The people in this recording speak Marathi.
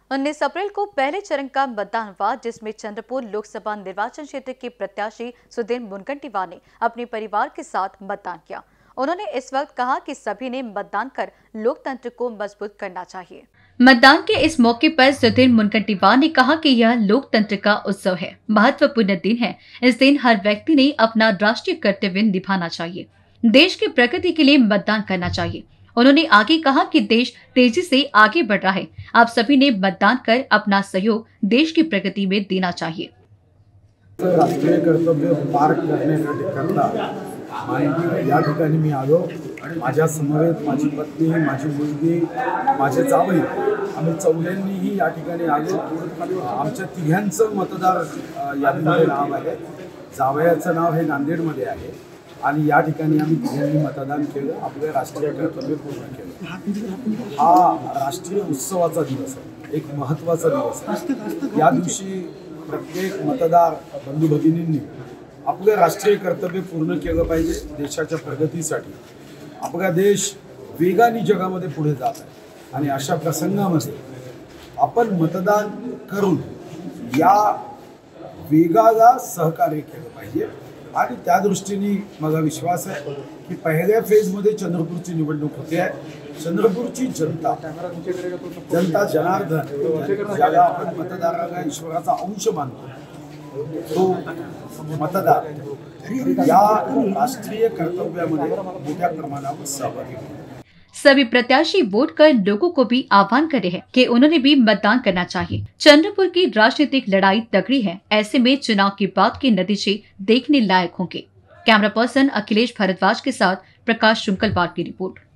19 अप्रैल को पहले चरण का मतदान हुआ, जिसमें चंद्रपुर लोकसभा निर्वाचन क्षेत्र के प्रत्याशी सुधीर मुनगंटीवार ने अपने परिवार के साथ मतदान किया। उन्होंने इस वक्त कहा कि सभी ने मतदान कर लोकतंत्र को मजबूत करना चाहिए। मतदान के इस मौके पर सुधीर मुनगंटीवार ने कहा कि यह लोकतंत्र का उत्सव है, महत्वपूर्ण दिन है। इस दिन हर व्यक्ति ने अपना राष्ट्रीय कर्तव्य निभाना चाहिए, देश की प्रगति के लिए मतदान करना चाहिए। उन्होंने आगे कहा कि देश तेजी से आगे बढ़ रहा है, आप सभी ने मतदान कर अपना सहयोग देश की प्रगति में देना चाहिए। राष्ट्रीय कर्तव्य पार करण्याकरता या ठिकाणी मी आलो आणि माझ्या समवेत माझी पत्नी, माझी मुलगी, माझे जावई, आम्ही चौघांनीही या ठिकाणी आलो। आमच्या तिघांचं मतदार यादीमध्ये नाव आहे। जावयाचं नाव हे नांदेडमध्ये आहे आणि या ठिकाणी आम्ही तिघांनी मतदान केलं, आपले राष्ट्रीय कर्तव्य पूर्ण केलं। हा राष्ट्रीय उत्सवाचा दिवस आहे, एक महत्त्वाचा दिवस आहे। या दिवशी प्रत्येक मतदार बंधू भगिनींनी आपलं राष्ट्रीय कर्तव्य पूर्ण केलं पाहिजे देशाच्या प्रगतीसाठी। आपला देश वेगाने जगामध्ये पुढे जात आहे आणि अशा प्रसंगामध्ये आपण मतदान करून या वेगाला सहकार्य केलं पाहिजे आणि त्या दृष्टीने माझा विश्वास आहे की पहिल्या फेजमध्ये चंद्रपूरची निवडणूक होते आहे। चंद्रपूरची जनता जनार्दन, ज्याला आपण मतदाराला ईश्वराचा अंश मानतो, तो मतदार या राष्ट्रीय कर्तव्यामध्ये मोठ्या प्रमाणावर सहभागी होतो। सभी प्रत्याशी वोट कर लोगों को भी आह्वान कर रहे हैं कि उन्होंने भी मतदान करना चाहिए। चंद्रपुर की राजनीतिक लड़ाई तगड़ी है, ऐसे में चुनाव के बाद के नतीजे देखने लायक होंगे। कैमरा पर्सन अखिलेश भारद्वाज के साथ प्रकाश शुंकलवार की रिपोर्ट।